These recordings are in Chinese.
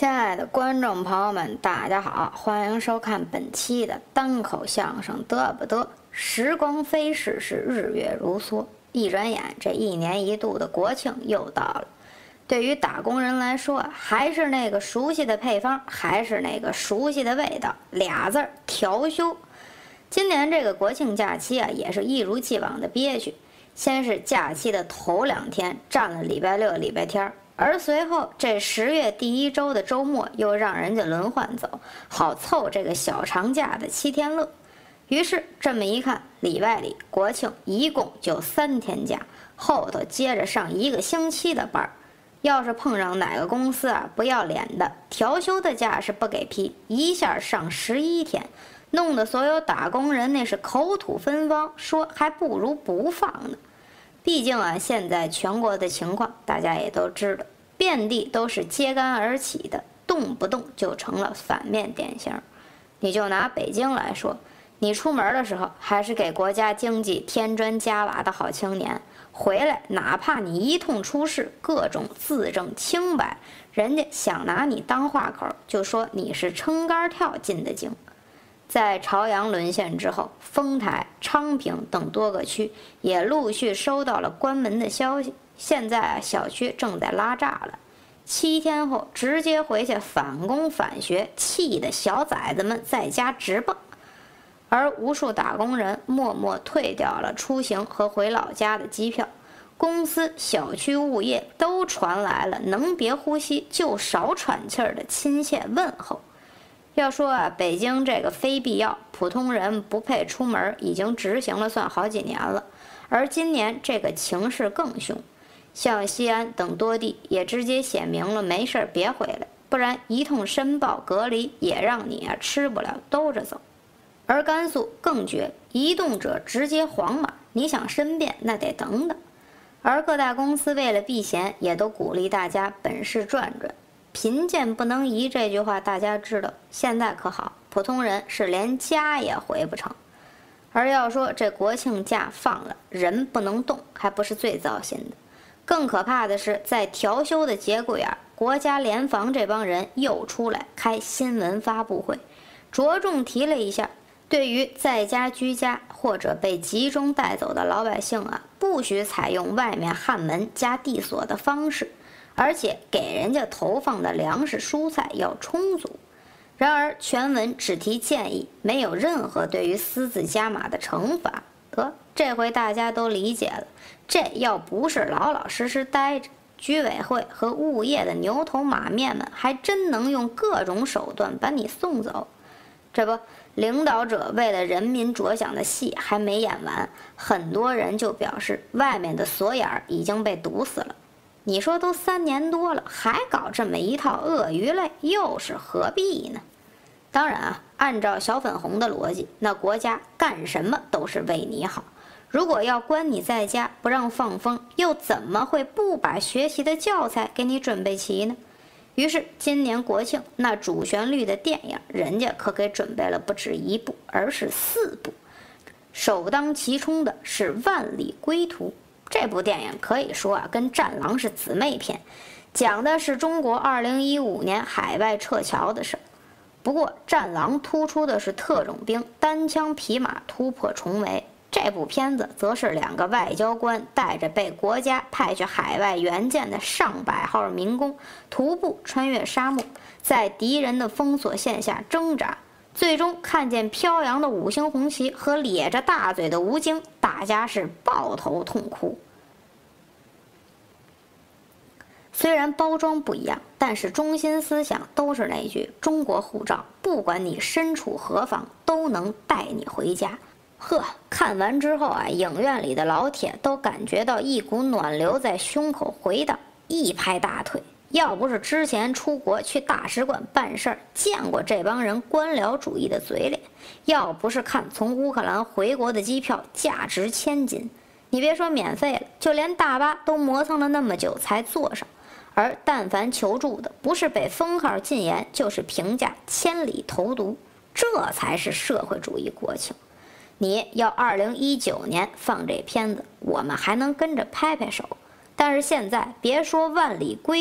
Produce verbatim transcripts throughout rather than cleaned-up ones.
亲爱的观众朋友们，大家好，欢迎收看本期的单口相声嘚不嘚。时光飞逝，是日月如梭，一转眼，这一年一度的国庆又到了。对于打工人来说，还是那个熟悉的配方，还是那个熟悉的味道，俩字儿调休。今年这个国庆假期啊，也是一如既往的憋屈。先是假期的头两天占了礼拜六、礼拜天，而随后这十月第一周的周末又让人家轮换走，好凑这个小长假的七天乐。于是这么一看，礼拜里国庆一共就三天假，后头接着上一个星期的班。要是碰上哪个公司啊不要脸的，调休的假是不给批，一下上十一天，弄得所有打工人那是口吐芬芳，说还不如不放呢。毕竟啊，现在全国的情况大家也都知道，遍地都是揭竿而起的，动不动就成了反面典型。你就拿北京来说，你出门的时候还是给国家经济添砖加瓦的好青年，回来哪怕你一通出事，各种自证清白，人家想拿你当话口，就说你是撑杆跳进的京。在朝阳沦陷之后，丰台、昌平等多个区也陆续收到了关门的消息。现在啊，小区正在拉闸了，七天后直接回去反攻反学，气得小崽子们在家直蹦。而无数打工人默默退掉了出行和回老家的机票，公司、小区、物业都传来了能别呼吸就少喘气儿的亲切问候。要说啊，北京这个非必要普通人不配出门已经执行了算好几年了，而今年这个情势更凶，像西安等多地也直接写明了没事别回来，不然一通申报隔离也让你啊吃不了兜着走。而甘肃更绝，移动者直接黄码，你想申辩那得等等。而各大公司为了避嫌，也都鼓励大家本事转转。贫贱不能移这句话大家知道，现在可好，普通人是连家也回不成。而要说这国庆假放了，人不能动，还不是最糟心的。更可怕的是，在调休的节骨眼，国家联防这帮人又出来开新闻发布会，着重提了一下，对于在家居家或者被集中带走的老百姓啊，不许采用外面焊门加地锁的方式，而且给人家投放的粮食蔬菜要充足。然而全文只提建议，没有任何对于私自加码的惩罚。得，这回大家都理解了，这要不是老老实实待着，居委会和物业的牛头马面们还真能用各种手段把你送走。这不，领导者为了人民着想的戏还没演完，很多人就表示外面的锁眼已经被堵死了。你说都三年多了，还搞这么一套鳄鱼类，又是何必呢？当然啊，按照小粉红的逻辑，那国家干什么都是为你好。如果要关你在家不让放风，又怎么会不把学习的教材给你准备齐呢？于是今年国庆那主旋律的电影，人家可给准备了不止一部，而是四部。首当其冲的是《万里归途》。这部电影可以说啊，跟《战狼》是姊妹篇，讲的是中国二零一五年海外撤侨的事。不过，《战狼》突出的是特种兵单枪匹马突破重围，这部片子则是两个外交官带着被国家派去海外援建的上百号民工，徒步穿越沙漠，在敌人的封锁线下挣扎。最终看见飘扬的五星红旗和咧着大嘴的吴京，大家是抱头痛哭。虽然包装不一样，但是中心思想都是那句中国护照，不管你身处何方，都能带你回家。呵，看完之后啊，影院里的老铁都感觉到一股暖流在胸口回荡，一拍大腿。要不是之前出国去大使馆办事儿，见过这帮人官僚主义的嘴脸，要不是看从乌克兰回国的机票价值千金，你别说免费了，就连大巴都磨蹭了那么久才坐上。而但凡求助的，不是被封号禁言，就是评价千里投毒，这才是社会主义国情。你要二零一九年放这片子，我们还能跟着拍拍手。但是现在别说万里归途，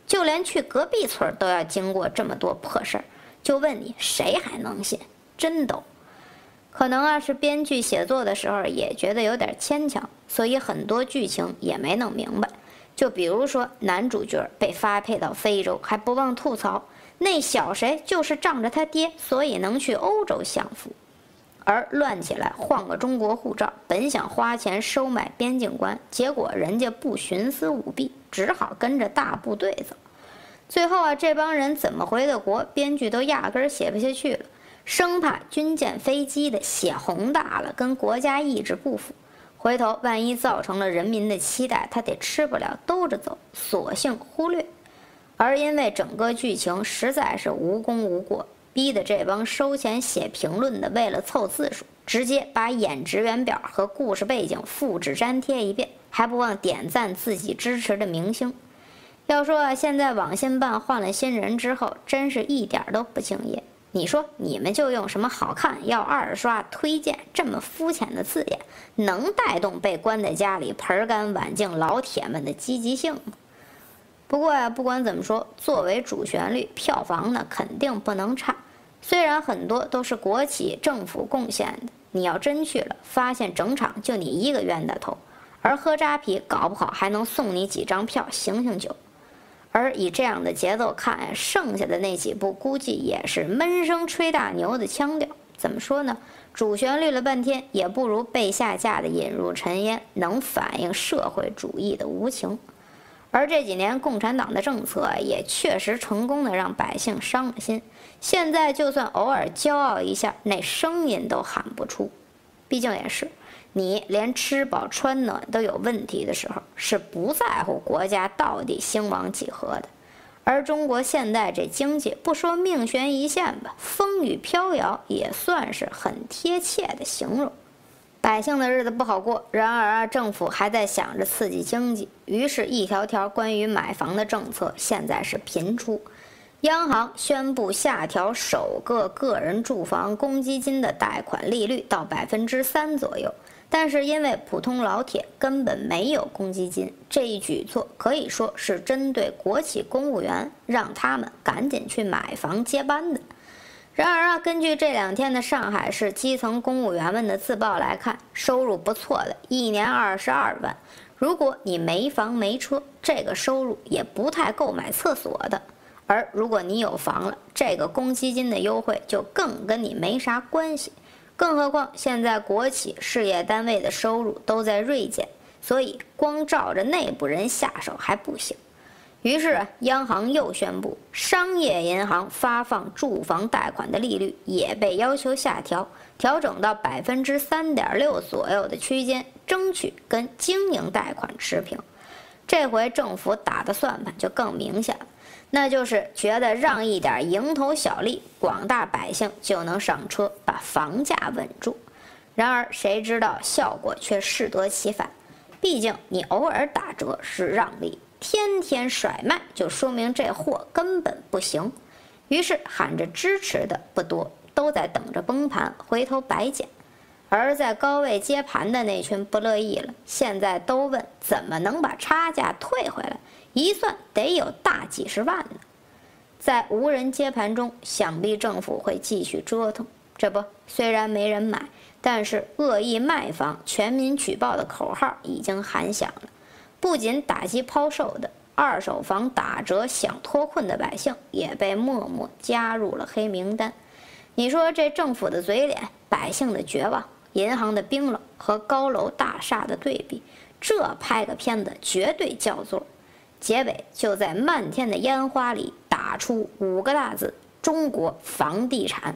就连去隔壁村都要经过这么多破事儿，就问你谁还能信？真逗。可能啊是编剧写作的时候也觉得有点牵强，所以很多剧情也没弄明白。就比如说男主角被发配到非洲，还不忘吐槽那小谁就是仗着他爹，所以能去欧洲享福。而乱起来换个中国护照，本想花钱收买边境官，结果人家不徇私舞弊，只好跟着大部队走。最后啊，这帮人怎么回的国，编剧都压根儿写不下去了，生怕军舰飞机的血红大了，跟国家意志不符，回头万一造成了人民的期待，他得吃不了兜着走，索性忽略。而因为整个剧情实在是无功无过，逼得这帮收钱写评论的为了凑字数，直接把演职员表和故事背景复制粘贴一遍，还不忘点赞自己支持的明星。要说啊，现在网信办换了新人之后，真是一点都不敬业。你说你们就用什么好看、要二刷、推荐这么肤浅的字眼，能带动被关在家里盆干碗净老铁们的积极性吗？不过呀，不管怎么说，作为主旋律，票房呢肯定不能差。虽然很多都是国企政府贡献的，你要真去了，发现整场就你一个冤大头，而喝扎啤搞不好还能送你几张票醒醒酒。而以这样的节奏看呀，剩下的那几部估计也是闷声吹大牛的腔调。怎么说呢？主旋律了半天，也不如被下架的《引入尘烟》能反映社会主义的无情。而这几年共产党的政策也确实成功的让百姓伤了心，现在就算偶尔骄傲一下，那声音都喊不出。毕竟也是，你连吃饱穿暖都有问题的时候，是不在乎国家到底兴亡几何的。而中国现在这经济，不说命悬一线吧，风雨飘摇也算是很贴切的形容。百姓的日子不好过，然而啊，政府还在想着刺激经济，于是，一条条关于买房的政策现在是频出。央行宣布下调首个个人住房公积金的贷款利率到百分之三左右，但是因为普通老铁根本没有公积金，这一举措可以说是针对国企公务员，让他们赶紧去买房接班的。然而啊，根据这两天的上海市基层公务员们的自曝来看，收入不错的，一年二十二万。如果你没房没车，这个收入也不太够买厕所的。而如果你有房了，这个公积金的优惠就更跟你没啥关系。更何况现在国企事业单位的收入都在锐减，所以光照着内部人下手还不行。于是，央行又宣布，商业银行发放住房贷款的利率也被要求下调，调整到百分之三点六左右的区间，争取跟经营贷款持平。这回政府打的算盘就更明显了，那就是觉得让一点蝇头小利，广大百姓就能上车，把房价稳住。然而，谁知道效果却适得其反，毕竟你偶尔打折是让利。天天甩卖就说明这货根本不行，于是喊着支持的不多，都在等着崩盘，回头白捡。而在高位接盘的那群不乐意了，现在都问怎么能把差价退回来，一算得有大几十万呢。在无人接盘中，想必政府会继续折腾。这不，虽然没人买，但是恶意卖房、全民举报的口号已经喊响了。不仅打击抛售的，二手房打折想脱困的百姓也被默默加入了黑名单。你说这政府的嘴脸，百姓的绝望，银行的冰冷和高楼大厦的对比，这拍个片子绝对叫座。结尾就在漫天的烟花里打出五个大字：中国房地产。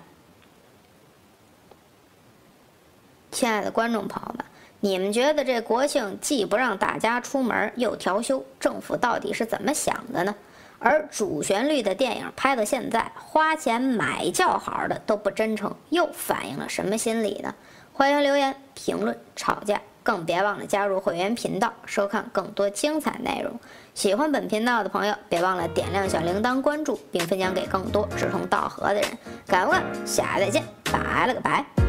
亲爱的观众朋友们，你们觉得这国庆既不让大家出门又调休，政府到底是怎么想的呢？而主旋律的电影拍到现在，花钱买叫好的都不真诚，又反映了什么心理呢？欢迎留言评论吵架，更别忘了加入会员频道收看更多精彩内容。喜欢本频道的朋友别忘了点亮小铃铛关注，并分享给更多志同道合的人。感恩，下次再见，拜了个拜。